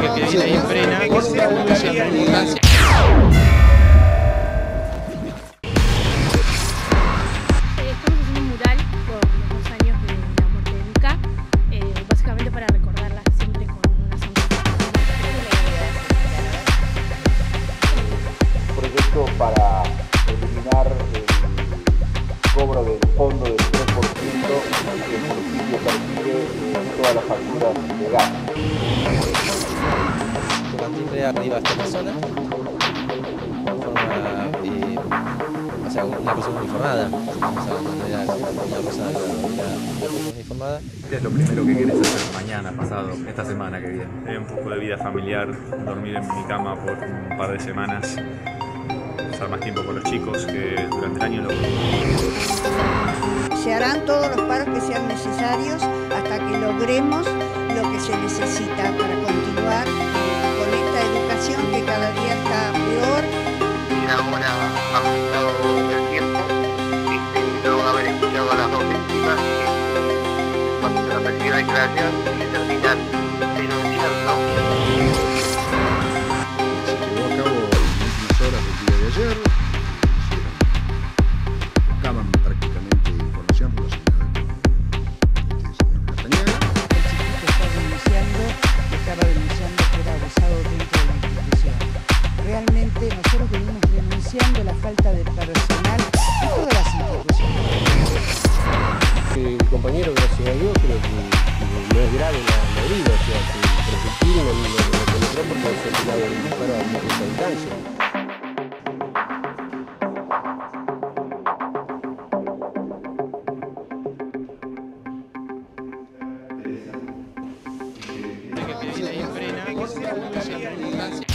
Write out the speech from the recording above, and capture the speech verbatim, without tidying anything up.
que viene ahí frena, que se produce en redundancia. Estamos haciendo un mural por los dos años de la muerte de Mica, eh, básicamente para recordarla siempre con una sonrisa. Un proyecto para eliminar el cobro del fondo del tres por ciento que el municipio percibe en todas las facturas de gas. Se mantiene arriba hasta la zona, de forma, eh, o sea, una persona uniformada, o sea, no era una persona, una persona uniformada. ¿Qué es lo primero que querés hacer mañana, pasado, esta semana que viene? Eh, un poco de vida familiar, dormir en mi cama por un par de semanas, pasar más tiempo con los chicos que durante el año lo... Se harán todos los paros que sean necesarios hasta que logremos lo que se necesita para continuar con esta educación que cada día está peor. Y ahora ha aumentado el tiempo, este, luego de haber escuchado a las dos víctimas, cuando se la reciba declaración y terminar denunciando. Se llevó a cabo en las últimas horas del día de ayer. Buscaban prácticamente información relacionada con este señor Castañeda. El chiquito está denunciando, estaba denunciando que era abusado dentro de la institución. Realmente nosotros venimos denunciando la falta de personal en todas las instituciones. El compañero, gracias a Dios, creo que, que no es grave la, la herida, o sea, que el proyectil no lo penetró porque se ha tirado un disparo a muy corta distancia. Que viene ahí frena, que se produce en redundancia.